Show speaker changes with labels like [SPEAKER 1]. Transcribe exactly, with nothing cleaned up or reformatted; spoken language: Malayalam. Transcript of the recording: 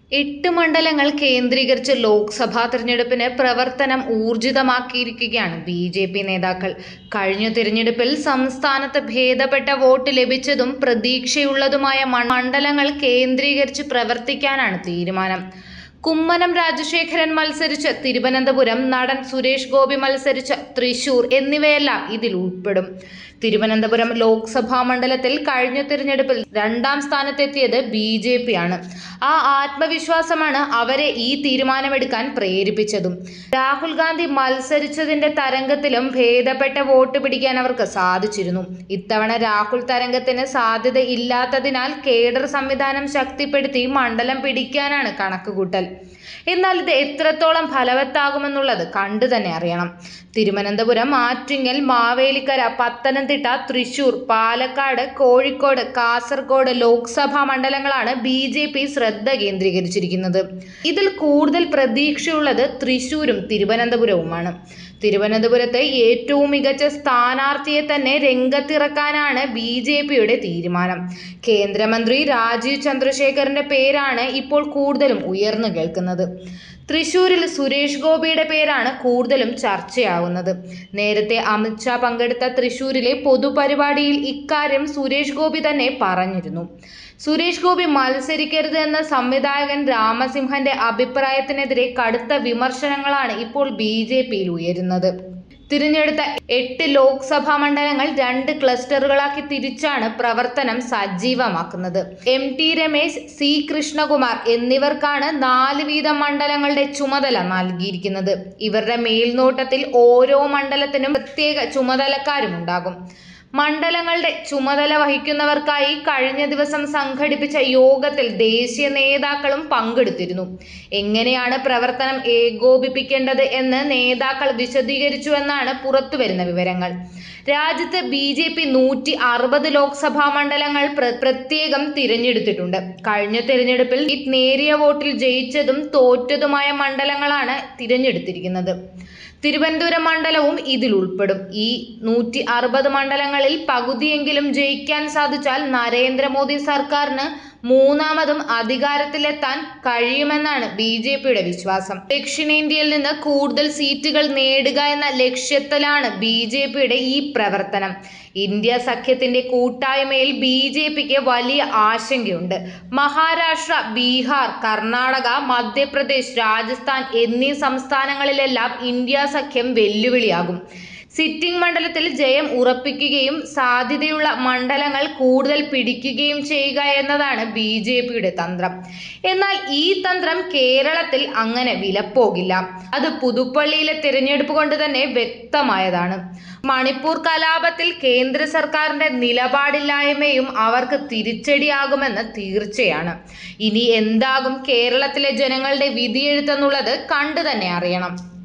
[SPEAKER 1] എട്ട് മണ്ഡലങ്ങൾ കേന്ദ്രീകരിച്ച് ലോക്സഭാ തിരഞ്ഞെടുപ്പിന് പ്രവർത്തനം ഊർജിതമാക്കിയിരിക്കുകയാണ് ബി ജെ പി നേതാക്കൾ. കഴിഞ്ഞ തിരഞ്ഞെടുപ്പിൽ സംസ്ഥാനത്ത് ഭേദപ്പെട്ട വോട്ട് ലഭിച്ചതും പ്രതീക്ഷയുള്ളതുമായ മണ്ഡലങ്ങൾ കേന്ദ്രീകരിച്ച് പ്രവർത്തിക്കാനാണ് തീരുമാനം. കുമ്മനം രാജശേഖരൻ മത്സരിച്ച തിരുവനന്തപുരം, നടൻ സുരേഷ് ഗോപി മത്സരിച്ച തൃശൂർ എന്നിവയെല്ലാം ഇതിൽ ഉൾപ്പെടും. തിരുവനന്തപുരം ലോക്സഭാ മണ്ഡലത്തിൽ കഴിഞ്ഞ തിരഞ്ഞെടുപ്പിൽ രണ്ടാം സ്ഥാനത്തെത്തിയത് ബി ജെ പി ആണ്. ആ ആത്മവിശ്വാസമാണ് അവരെ ഈ തീരുമാനമെടുക്കാൻ പ്രേരിപ്പിച്ചതും. രാഹുൽ ഗാന്ധി മത്സരിച്ചതിന്റെ തരംഗത്തിലും ഭേദപ്പെട്ട വോട്ട് പിടിക്കാൻ അവർക്ക് സാധിച്ചിരുന്നു. ഇത്തവണ രാഹുൽ തരംഗത്തിന് സാധ്യത ഇല്ലാത്തതിനാൽ കേഡർ സംവിധാനം ശക്തിപ്പെടുത്തി മണ്ഡലം പിടിക്കാനാണ് കണക്കുകൂട്ടൽ. എന്നാൽ ഇത് എത്രത്തോളം ഫലവത്താകുമെന്നുള്ളത് കണ്ടു തന്നെ അറിയണം. തിരുവനന്തപുരം, ആറ്റിങ്ങൽ, മാവേലിക്കര, പത്തനംതിട്ട, തൃശൂർ, പാലക്കാട്, കോഴിക്കോട്, കാസർഗോഡ് ലോക്സഭാ മണ്ഡലങ്ങളാണ് ബി ജെ പി ശ്രദ്ധ കേന്ദ്രീകരിച്ചിരിക്കുന്നത്. ഇതിൽ കൂടുതൽ പ്രതീക്ഷയുള്ളത് തൃശൂരും തിരുവനന്തപുരവുമാണ്. തിരുവനന്തപുരത്ത് ഏറ്റവും മികച്ച സ്ഥാനാർത്ഥിയെ തന്നെ രംഗത്തിറക്കാനാണ് ബി ജെ പിയുടെ തീരുമാനം. കേന്ദ്രമന്ത്രി രാജീവ് ചന്ദ്രശേഖറിന്റെ പേരാണ് ഇപ്പോൾ കൂടുതലും ഉയർന്നു കേൾക്കുന്നത്. തൃശൂരിൽ സുരേഷ് ഗോപിയുടെ പേരാണ് കൂടുതലും ചർച്ചയാവുന്നത്. നേരത്തെ അമിത് ഷാ പങ്കെടുത്ത തൃശൂരിലെ പൊതുപരിപാടിയിൽ ഇക്കാര്യം സുരേഷ് ഗോപി തന്നെ പറഞ്ഞിരുന്നു. സുരേഷ് ഗോപി മത്സരിക്കരുത് എന്ന സംവിധായകൻ രാമസിംഹന്റെ അഭിപ്രായത്തിനെതിരെ കടുത്ത വിമർശനങ്ങളാണ് ഇപ്പോൾ ബി ജെ പിയിൽ ഉയരുന്നത്. തിരഞ്ഞെടുത്ത എട്ട് ലോക്സഭാ മണ്ഡലങ്ങൾ രണ്ട് ക്ലസ്റ്ററുകളാക്കി തിരിച്ചാണ് പ്രവർത്തനം സജീവമാക്കുന്നത്. M T Ramesh, C Krishnakumar എന്നിവർക്കാണ് നാല് വീതം മണ്ഡലങ്ങളുടെ ചുമതല നൽകിയിരിക്കുന്നത്. ഇവരുടെ മേൽനോട്ടത്തിൽ ഓരോ മണ്ഡലത്തിനും പ്രത്യേക ചുമതലക്കാരുമുണ്ടാകും. മണ്ഡലങ്ങളുടെ ചുമതല വഹിക്കുന്നവർക്കായി കഴിഞ്ഞ ദിവസം സംഘടിപ്പിച്ച യോഗത്തിൽ ദേശീയ നേതാക്കളും പങ്കെടുത്തിരുന്നു. എങ്ങനെയാണ് പ്രവർത്തനം ഏകോപിപ്പിക്കേണ്ടത് എന്ന് നേതാക്കൾ വിശദീകരിച്ചുവെന്നാണ് പുറത്തുവരുന്ന വിവരങ്ങൾ. രാജ്യത്ത് ബി ജെ പി നൂറ്റി അറുപത് ലോക്സഭാ മണ്ഡലങ്ങൾ പ്രത്യേകം തിരഞ്ഞെടുത്തിട്ടുണ്ട്. കഴിഞ്ഞ തിരഞ്ഞെടുപ്പിൽ നേരിയ വോട്ടിൽ ജയിച്ചതും തോറ്റതുമായ മണ്ഡലങ്ങളാണ് തിരഞ്ഞെടുത്തിരിക്കുന്നത്. തിരുവനന്തപുരം മണ്ഡലവും ഇതിൽ ഉൾപ്പെടും. ഈ നൂറ്റി അറുപത് മണ്ഡലങ്ങളിൽ പകുതിയെങ്കിലും ജയിക്കാൻ സാധിച്ചാൽ നരേന്ദ്രമോദി സർക്കാരിന് മൂന്നാമതും അധികാരത്തിലെത്താൻ കഴിയുമെന്നാണ് ബി ജെ പിയുടെ വിശ്വാസം. ദക്ഷിണേന്ത്യയിൽ നിന്ന് കൂടുതൽ സീറ്റുകൾ നേടുക എന്ന ലക്ഷ്യത്തിലാണ് ബി ജെ പിയുടെ ഈ പ്രവർത്തനം. ഇന്ത്യ സഖ്യത്തിന്റെ കൂട്ടായ്മയിൽ ബി ജെ പിക്ക് വലിയ ആശങ്കയുണ്ട്. മഹാരാഷ്ട്ര, ബീഹാർ, കർണാടക, മധ്യപ്രദേശ്, രാജസ്ഥാൻ എന്നീ സംസ്ഥാനങ്ങളിലെല്ലാം ഇന്ത്യ സഖ്യം വെല്ലുവിളിയാകും. സിറ്റിംഗ് മണ്ഡലത്തിൽ ജയം ഉറപ്പിക്കുകയും സാധ്യതയുള്ള മണ്ഡലങ്ങൾ കൂടുതൽ പിടിക്കുകയും ചെയ്യുക എന്നതാണ് ബി ജെ പിയുടെ തന്ത്രം. എന്നാൽ ഈ തന്ത്രം കേരളത്തിൽ അങ്ങനെ വിലപ്പോകില്ല. അത് പുതുപ്പള്ളിയിലെ തിരഞ്ഞെടുപ്പ് കൊണ്ട് തന്നെ വ്യക്തമായതാണ്. മണിപ്പൂർ കലാപത്തിൽ കേന്ദ്ര സർക്കാരിന്റെ നിലപാടില്ലായ്മയും അവർക്ക് തിരിച്ചടിയാകുമെന്ന് തീർച്ചയാണ്. ഇനി എന്താകും കേരളത്തിലെ ജനങ്ങളുടെ വിധിയെഴുത്തെന്നുള്ളത് കണ്ടു തന്നെ അറിയണം.